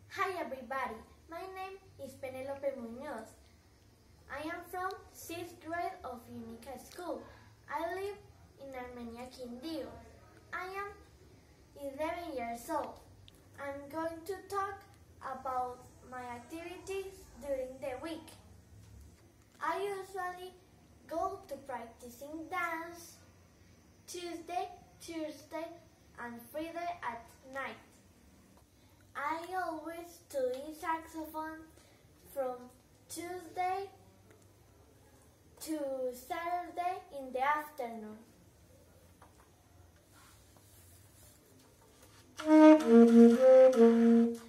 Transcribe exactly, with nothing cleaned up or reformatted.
Hi everybody, my name is Penélope Muñoz. I am from sixth grade of Unicab school. I live in Armenia, Quindío. I am eleven years old. I'm going to talk about my activities during the week. I usually go to practicing dance Tuesday, Tuesday, and Friday at night. I always study saxophone from Tuesday to Saturday in the afternoon.